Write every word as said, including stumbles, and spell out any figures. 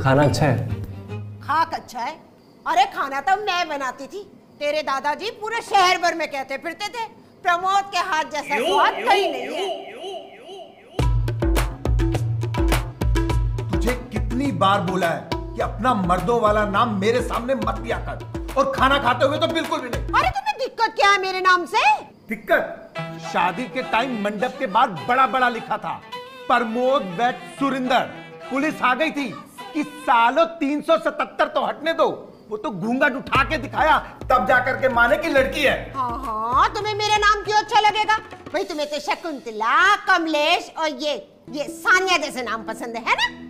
खाना अच्छा है? खाक अच्छा है? अरे खाना तो मैं बनाती थी। तेरे दादाजी पूरे शहर भर में कहते फिरते थे प्रमोद के हाथ जैसा स्वाद कहीं नहीं है। तुझे कितनी बार बोला है कि अपना मर्दों वाला नाम मेरे सामने मत लिया कर, और खाना खाते हुए तो बिल्कुल भी नहीं। अरे तुम्हें दिक्कत क्या है मेरे नाम से? दिक्कत? शादी के टाइम मंडप के बाहर बड़ा बड़ा लिखा था प्रमोद वेट सुरिंदर। पुलिस आ गई थी कि सालों तीन सौ सतहत्तर तो हटने दो, वो तो घूंघट उठा के दिखाया तब जाकर के माने की लड़की है। हाँ हाँ, तुम्हें मेरा नाम क्यों अच्छा लगेगा भाई? तुम्हें तो शकुंतला, कमलेश और ये ये सानिया जैसे नाम पसंद है ना?